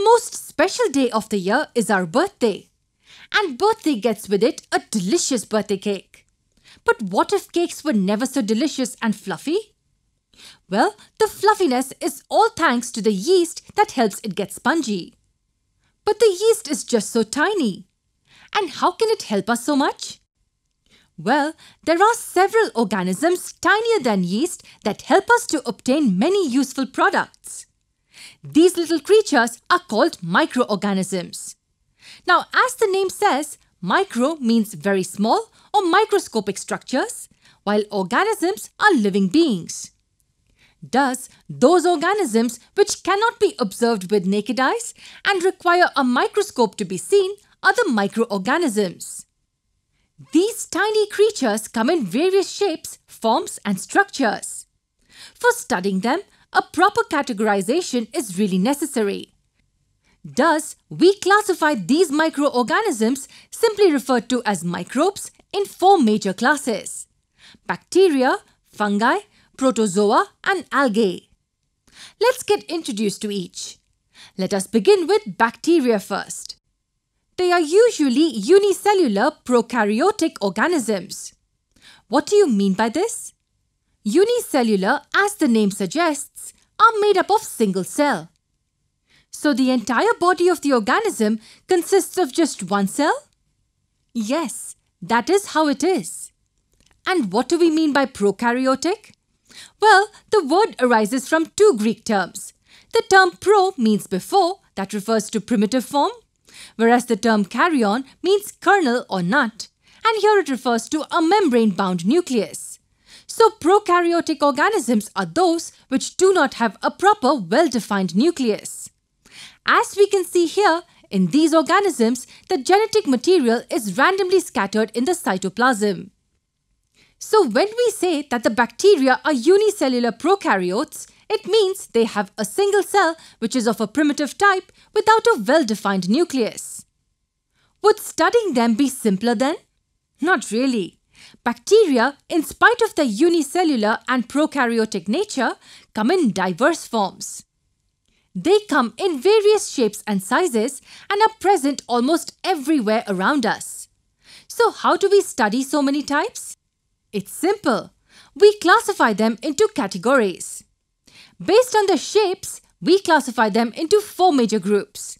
most special day of the year is our birthday. And birthday gets with it a delicious birthday cake. But what if cakes were never so delicious and fluffy? Well, the fluffiness is all thanks to the yeast that helps it get spongy. But the yeast is just so tiny. And how can it help us so much? Well, there are several organisms tinier than yeast that help us to obtain many useful products. These little creatures are called microorganisms. Now, as the name says, micro means very small or microscopic structures, while organisms are living beings. Thus, those organisms which cannot be observed with naked eyes and require a microscope to be seen are the microorganisms. These tiny creatures come in various shapes, forms and structures. For studying them, a proper categorization is really necessary. Thus, we classify these microorganisms, simply referred to as microbes, in 4 major classes: bacteria, fungi, protozoa and algae. Let's get introduced to each. Let us begin with bacteria first. They are usually unicellular prokaryotic organisms. What do you mean by this? Unicellular, as the name suggests, are made up of single cell. So the entire body of the organism consists of just one cell? Yes, that is how it is. And what do we mean by prokaryotic? Well, the word arises from 2 Greek terms. The term pro means before, that refers to primitive form, whereas the term karyon means kernel or nut, and here it refers to a membrane-bound nucleus. So prokaryotic organisms are those which do not have a proper well-defined nucleus. As we can see here, in these organisms, the genetic material is randomly scattered in the cytoplasm. So when we say that the bacteria are unicellular prokaryotes, it means they have a single cell which is of a primitive type without a well-defined nucleus. Would studying them be simpler then? Not really. Bacteria, in spite of their unicellular and prokaryotic nature, come in diverse forms. They come in various shapes and sizes and are present almost everywhere around us. So how do we study so many types? It's simple. We classify them into categories. Based on the shapes, we classify them into 4 major groups.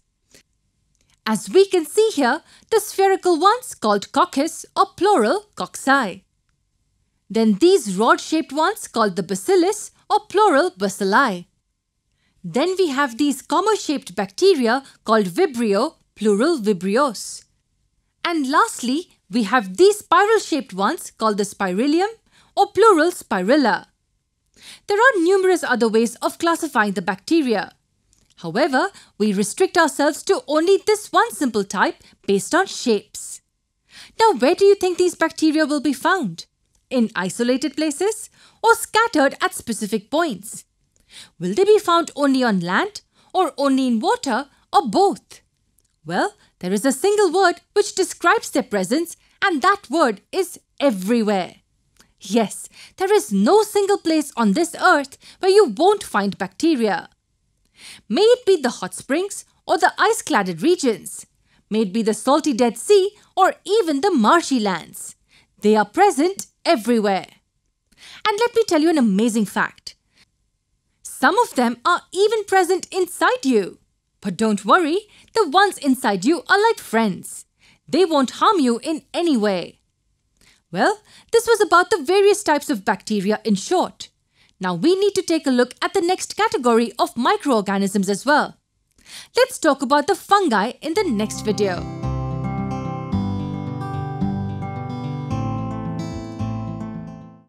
As we can see here, the spherical ones called coccus or plural cocci. Then these rod-shaped ones called the bacillus or plural bacilli. Then we have these comma-shaped bacteria called vibrio, plural vibrios. And lastly, we have these spiral-shaped ones called the spirillum or plural spirilla. There are numerous other ways of classifying the bacteria. However, we restrict ourselves to only this one simple type based on shapes. Now, where do you think these bacteria will be found? In isolated places or scattered at specific points? Will they be found only on land or only in water or both? Well, there is a single word which describes their presence, and that word is everywhere. Yes, there is no single place on this earth where you won't find bacteria. May it be the hot springs or the ice-cladded regions, may it be the salty Dead Sea or even the marshy lands. They are present everywhere. And let me tell you an amazing fact. Some of them are even present inside you. But don't worry, the ones inside you are like friends. They won't harm you in any way. Well, this was about the various types of bacteria in short. Now we need to take a look at the next category of microorganisms as well. Let's talk about the fungi in the next video.